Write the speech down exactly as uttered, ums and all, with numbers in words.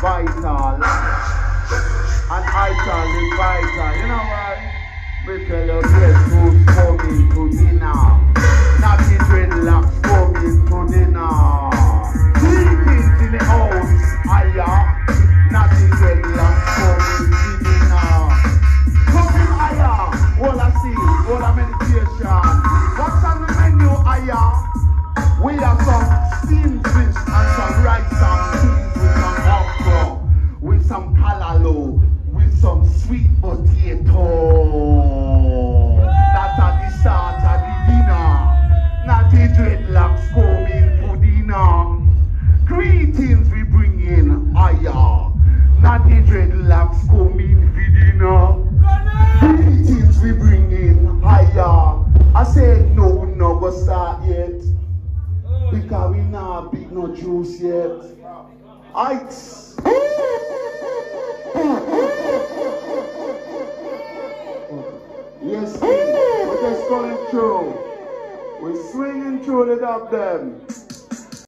Vital. And Ital is vital. You know what? We tell you guess who's coming to dinner. Not the dreadlocks coming to dinner. Three kids in the house, aya. Not the dreadlocks coming to dinner. Coming aya. All I see, all I meditation. What's on the menu, aya? We have some steamed fish and some rice and peas with some okra, with some callaloo, with some sweet potato. That's at the start of the dinner. Not the dreadlocks coming for dinner. Greetings we bring in, aya. Not the dreadlocks coming for dinner. Greetings we bring in, aya. I said no, we not go start yet. Because we not big no juice yet. Ice. Yes, we're just going through. We're swinging through the up them.